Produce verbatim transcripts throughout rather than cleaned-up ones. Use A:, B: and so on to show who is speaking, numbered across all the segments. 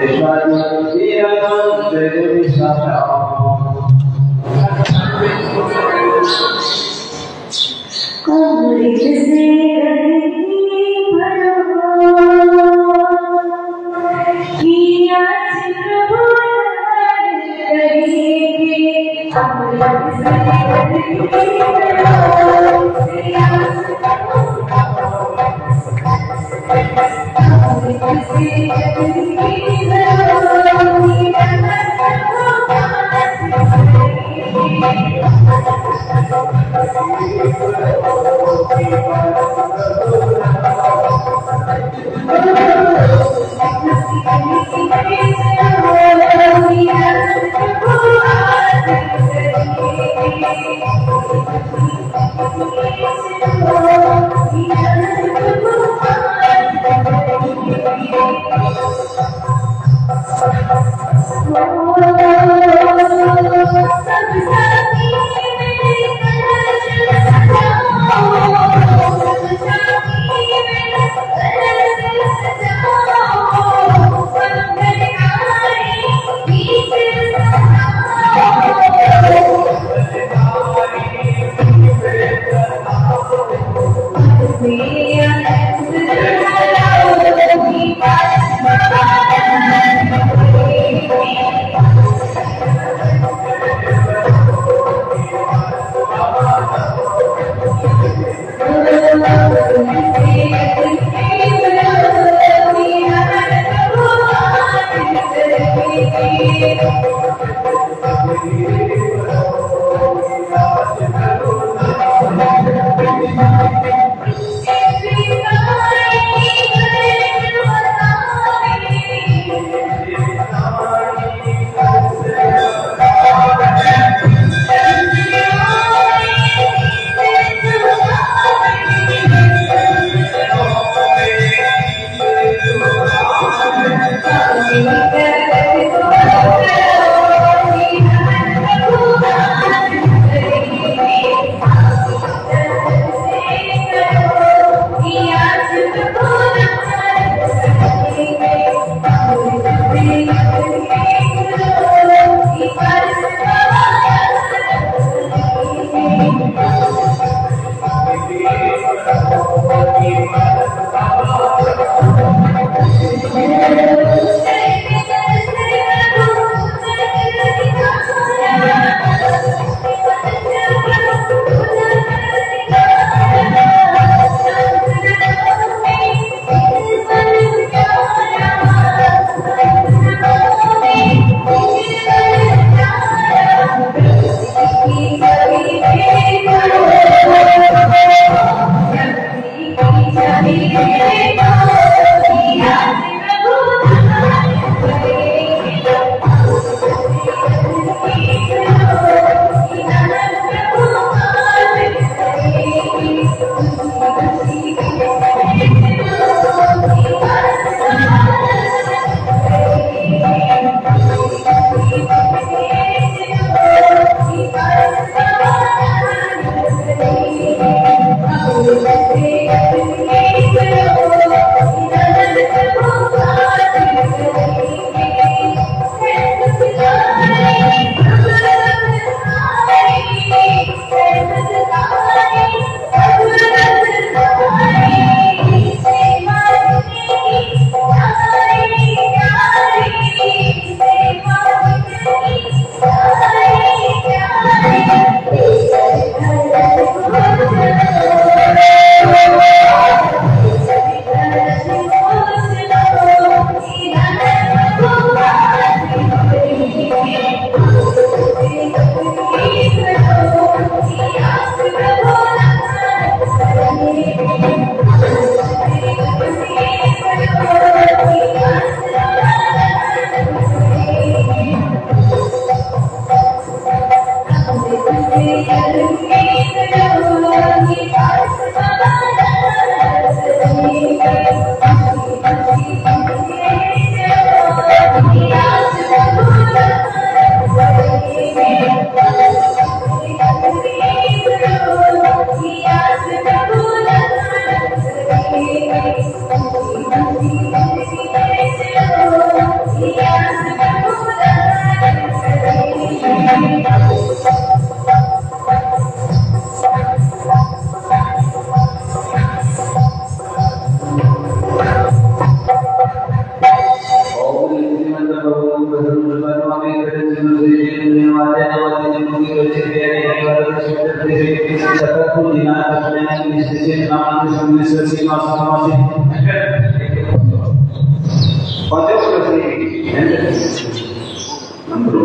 A: Yeah. मंत्रों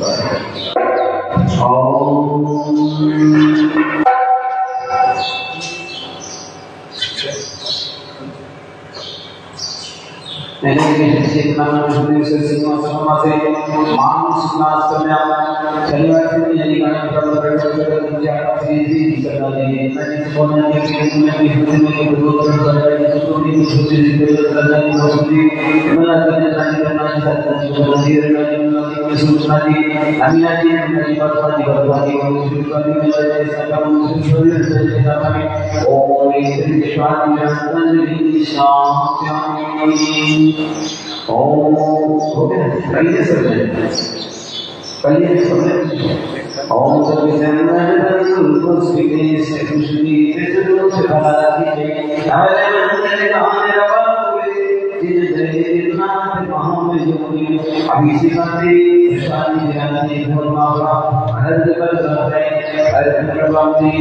A: मैंने किसी नाम में से सिंह समा से मानस नाश करने आया शनिवार से यानी गाना प्रभु प्रभु प्रभु जाता श्री श्री करना चाहिए मैंने बोलना है कि मैं भी हिंदी में प्रभु प्रभु कर रहा हूं तो भी मुझे दिल करना है मुझे मैं करना करना चाहता हूं मंदिर में में सुनना जी अमीना जी मेरी बात वाली बर्बादी और सुनवाई में ऐसा काम सुनवाई से जाता है ओम श्री स्वामी नंदनी शांति ओम पहले समझ पहले समझ ओम सर्वजनन श्री से खुशी तेजो से भला की हरे मंदिर गाने रवा जिन जय नाथ महामय जोगी अभिषेकाते शांति ज्ञानी धर्मावा हर जगत रहते हर प्रभावती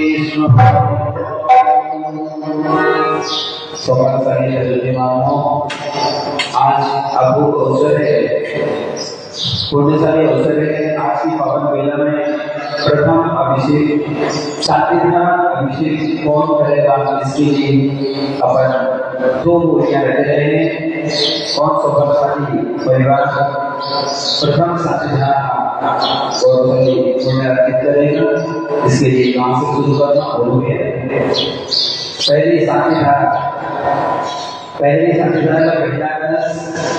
A: सफल सारी जन्मानो आज अभूत अवसर है पुण्यशाली अवसर है आज की पावन बेला में प्रथम अभिषेक सात्विका अभिषेक कौन करेगा इसके लिए अपन दो मूर्तियां रख रहे हैं कौन सफलशाली परिवार प्रथम सात्विका और पुण्य अर्पित करेगा इसके लिए काम से शुरू करना बोलोगे पहली सात्विका पहली सात्विका का पहला कलश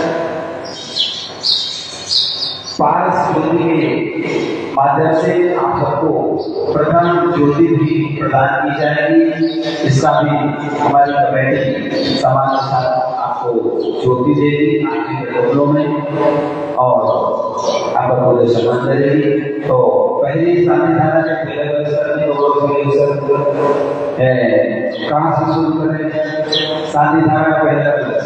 A: पारस ज्योति के माध्यम से आप सबको प्रथम ज्योति भी प्रदान की जाएगी इसका भी हमारी कमेटी समानुसार आपको ज्योति देगी आपके कपड़ों में और आपका पूरे सम्मान करेगी तो पहली सात्विका के पहले कलश करने और कहाँ से शुरू करें शादी धारा का पहला कलश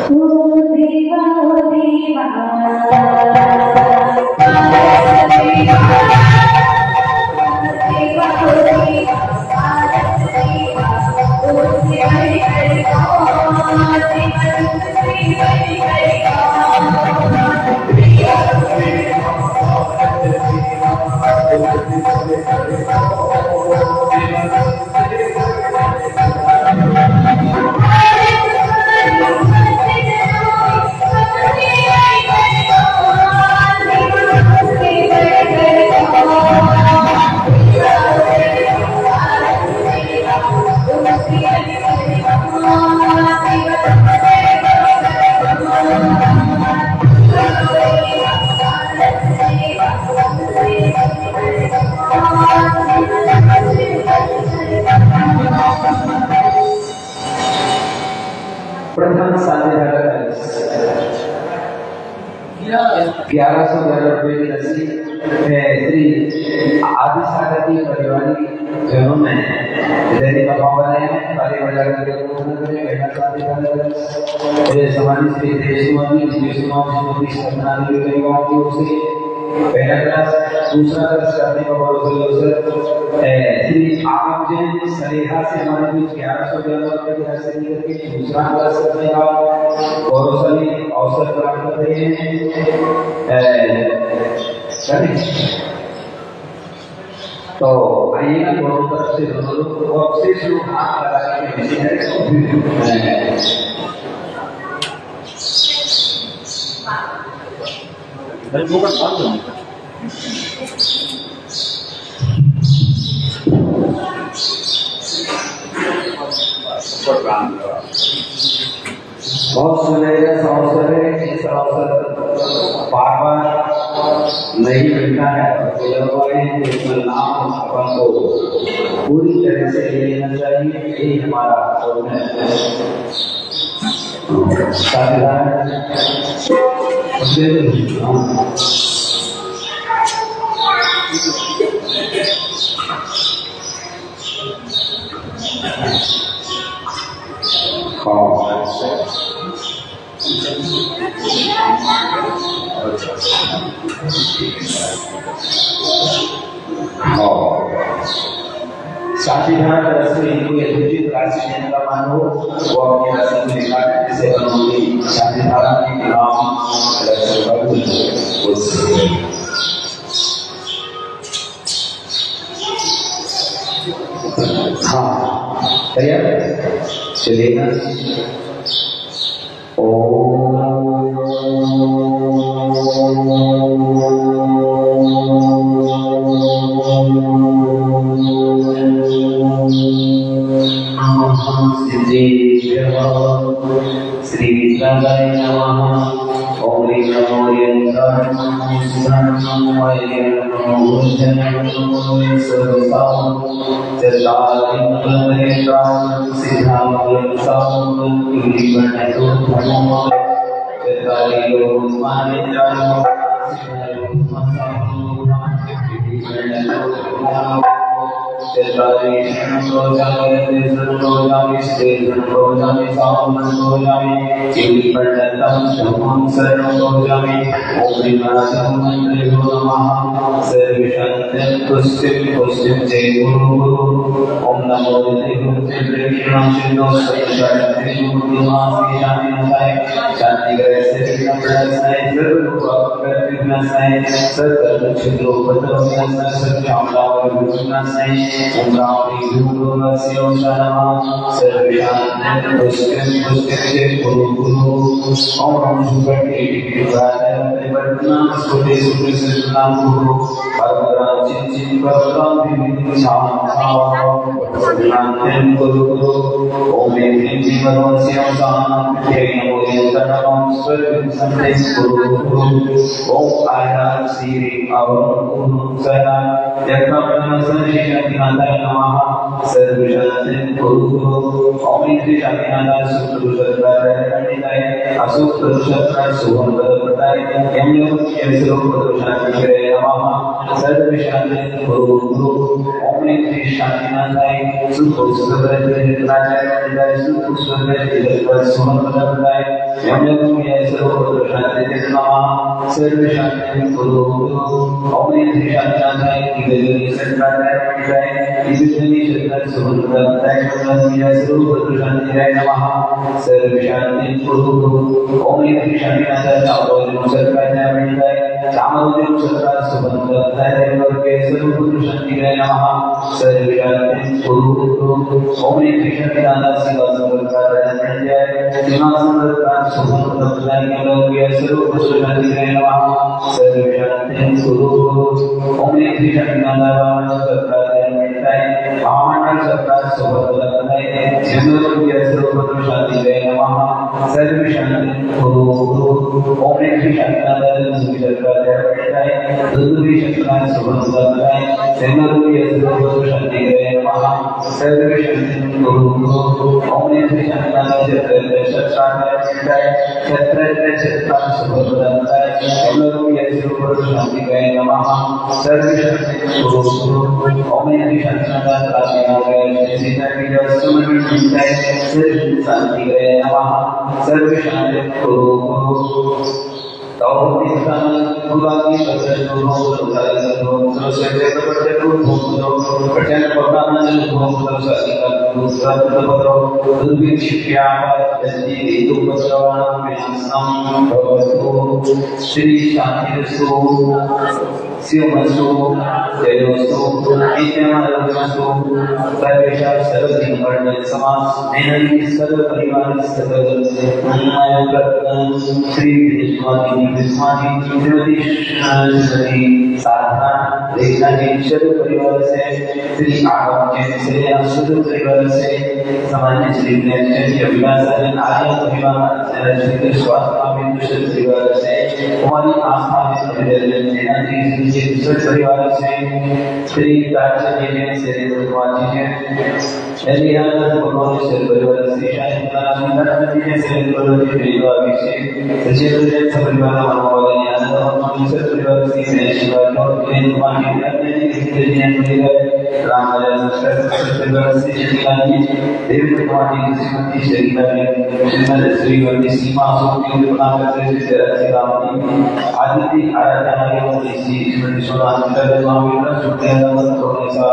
A: प्रथम साझेदार ग्यारह सौ ग्यारह रुपये की रस्सी श्री आदि सागर की परिवारिक जनों में दैनिक अभाव बनाए हैं काले बाजार के घोषणा करें पहला साझेदार समाधि श्री देशवानी देशवानी सरनामी परिवार की ओर से पहला क्लास दूसरा क्लास करने का बहुत अवसर श्री आगम जैन सलेहा से हमारे बीच ग्यारह सौ ग्यारह रुपये की राशि निकल के दूसरा क्लास करने का गौरवशाली अवसर प्राप्त कर रहे हैं तो आइए ना दोनों तरफ से दोनों लोग से शुरू हाथ लगा के विषय है बहुत सुनहरा अवसर है ऐसा अवसर बार बार नहीं मिलता है इसमें नाम अपन को पूरी तरह से ले लेना चाहिए यही हमारा साथीधार तरफ से कोई उचित राशि देने का मान हो वो अपनी राशि में लिखा है जिसे सिद्धार्थ के नाम हाँ तैयार चलेगा। श्री विष्णुदाय नमः। ओम नमो यंत्राय नमो राम राजा सत्संग से चलानी देव तुम्हारी श्रीमती शरीरा ने श्रीमती श्रीमती सीमा सोनी को प्रणाम करते हुए श्री राम जी आदित्य आराधना के लिए श्री श्रीमती सोना अंतर स्वामी ने सुनते हैं तो ऐसा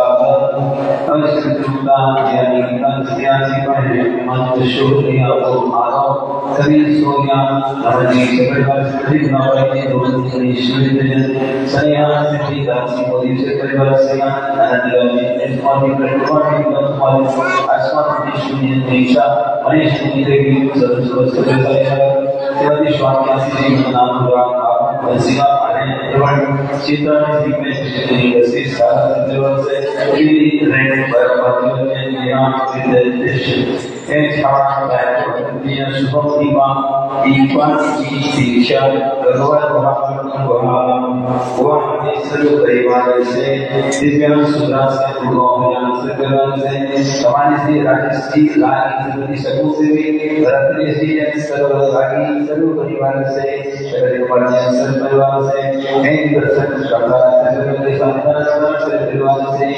A: अवश्य चुनता यानी अंत्यासी पढ़े मंत्र शोध या तो आरो सभी सोनिया हमारी परिवार से ना पड़े तो ईश्वर ने सनिया से दासी मोदी से परिवार से अनंत इस पार्टी प्लेटफॉर्म की बात आसमान की शून्य दिशा मनीष की देवी सर्व सर्व सेवादी स्वामी आसी जी नाम हुआ आप शिवा अने एवं चित्रा जी में श्री श्री सारा देव से ये रेड पर पतियों ने यहाँ निर्देश एक छात्र बैठ दिया शुभ दीवा दीपन की दीक्षा भगवान भगवान भगवान वो सर्व परिवार से दिव्यांग सुधा से भगवान से भगवान से समाज से राजेश जी लाल जी सबों से भी रत्न जी सर्व भागी सर्व परिवार से परिवार सर्व परिवार से एक दर्शन श्रद्धा सर्व के संतान सर्व परिवार से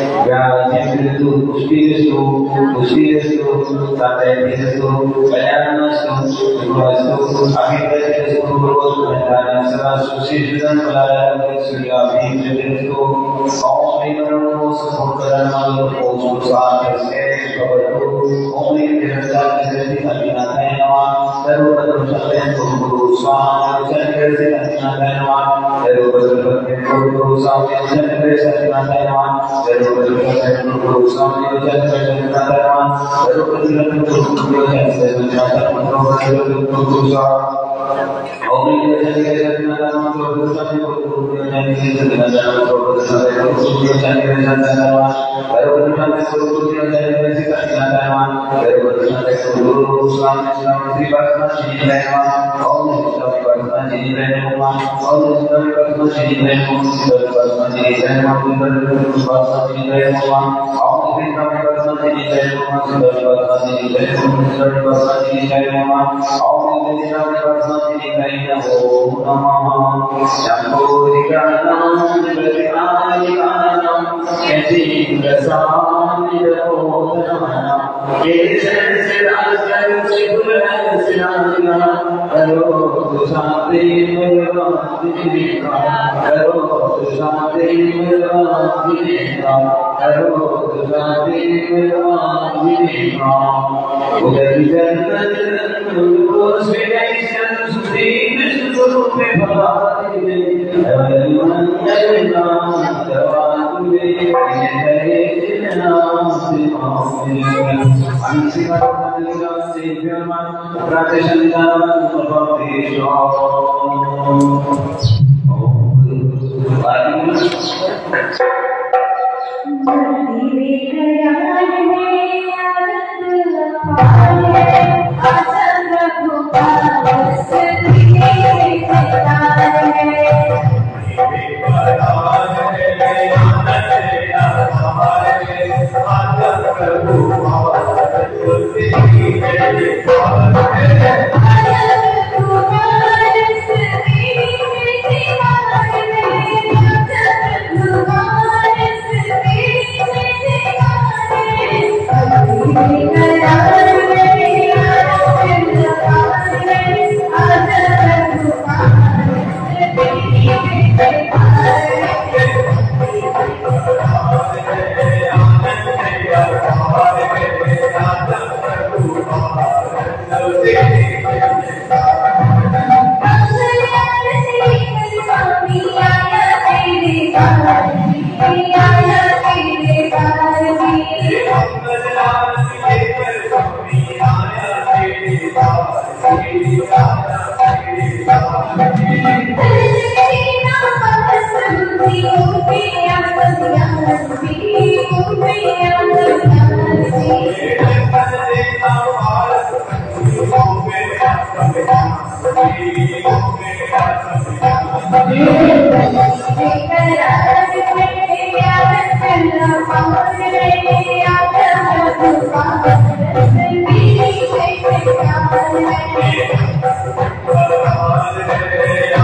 A: व्याधि तो पुष्टि सु पुष्टि सु ताते सु कल्याण सु सु अभिप्राय सु भगवान सदा सुशीलन बलाया सूर्य अभिप्राय सु ओम नमो समुद्रनाम ओम स्वाहा से भवतु ओम निरंतर जगति अभिनाथाय नमः सर्व सत्य गुरु स्वाहा शंकर से अभिनाथाय नमः सर्व सत्य गुरु स्वाहा शंकर से अभिनाथाय नमः सर्व सत्य गुरु स्वाहा शंकर से अभिनाथाय नमः सर्व सत्य गुरु से अभिनाथाय नमः ओम निरंतर जगति अभिनाथाय नमः सर्व सत्य गुरु ज्ञान से अभिनाथाय नमः सर्व सत्य शंकर से अभिनाथाय नमः सर्व सत्य गुरु ज्ञान से अभिनाथाय नमः सर्व सत्य गुरु स्वाहा श्री वर्मा श्री नमः ओम श्री वर्मा श्री नमः ओम श्री वर्मा श्री नमः श्री वर्मा श्री नमः श्री वर्मा श्री नमः ओम श्री वर्मा श्री नमः श्री वर्मा श्री नमः श्री वर्मा श्री नमः ओम श्री वर्मा श्री नमः शंभो ज्ञानं प्रतिमानिकानं यति रसानि रघोतमः केशर से राजकर से बुलंद सिनानिया करो तो शांति मेवाती का करो तो शांति मेवाती का करो तो शांति मेवाती का उधर जन्नत को स्वीकार सुधी विष्णु में भगवान ने अवलंबन नाम दवान में हरे नाम से अंशिका से ब्रह्मन प्रातःसंध्यावं भवतेषु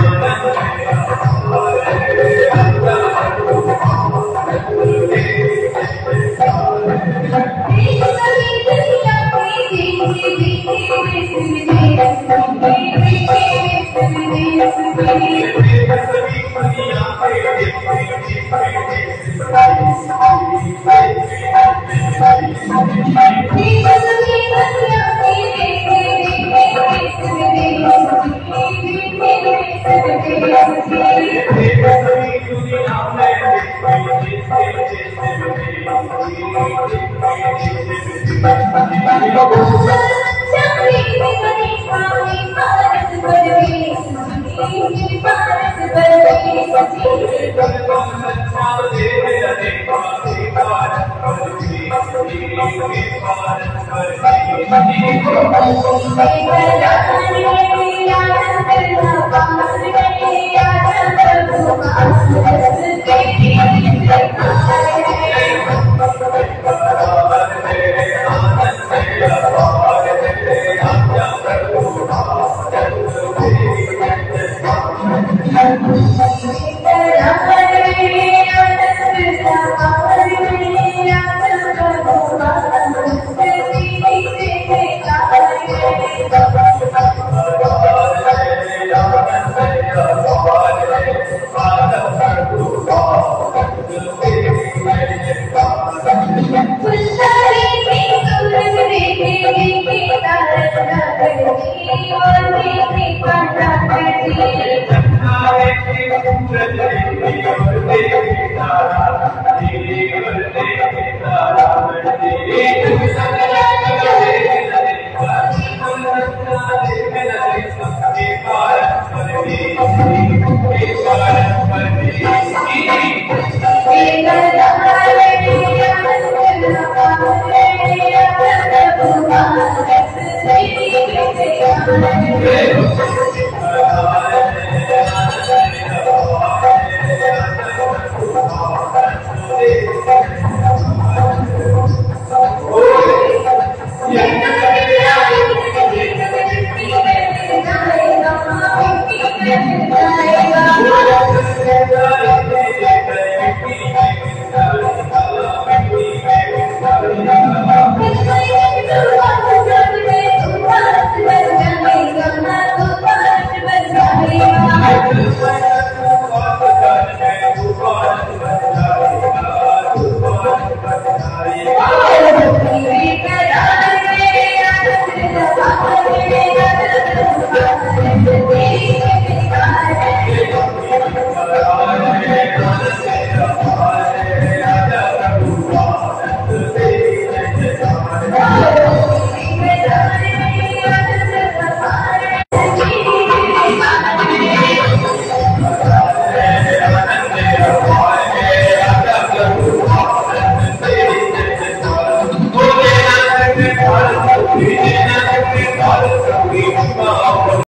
B: Thank you. Thank you.